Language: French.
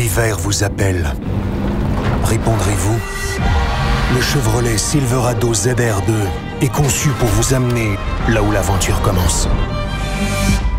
L'hiver vous appelle. Répondrez-vous? Le Chevrolet Silverado ZR2 est conçu pour vous amener là où l'aventure commence.